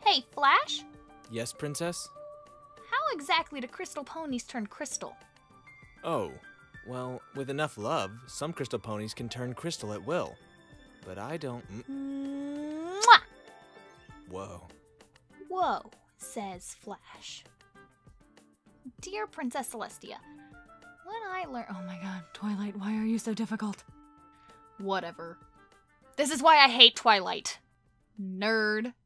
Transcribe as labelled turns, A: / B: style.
A: Hey, Flash?
B: Yes, Princess?
A: How exactly do crystal ponies turn crystal?
B: Oh, well, with enough love, some crystal ponies can turn crystal at will. But I don't...
A: Mwah!
B: Whoa.
A: Whoa, says Flash. Dear Princess Celestia, when I learn— oh my god, Twilight, why are you so difficult? Whatever. This is why I hate Twilight. Nerd.